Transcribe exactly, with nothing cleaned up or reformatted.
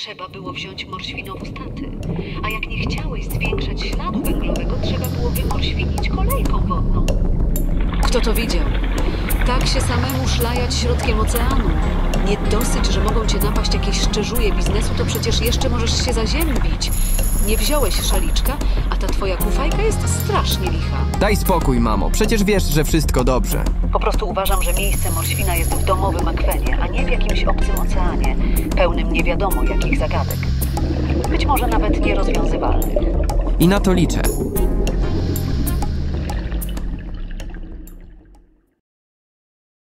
trzeba było wziąć morświnowostaty. A jak nie chciałeś zwiększać śladu węglowego, trzeba było wymorświnić kolejką wodną. Kto to widział? Tak się samemu szlajać środkiem oceanu. Nie dosyć, że mogą cię napaść jakieś szczerzuje biznesu, to przecież jeszcze możesz się zaziębić. Nie wziąłeś szaliczka, a ta twoja kufajka jest strasznie licha. Daj spokój, mamo. Przecież wiesz, że wszystko dobrze. Po prostu uważam, że miejsce morświna jest w domowym akwenie, a nie w jakimś obcym oceanie, pełnym nie wiadomo jakich zagadek. Być może nawet nierozwiązywalnych. I na to liczę.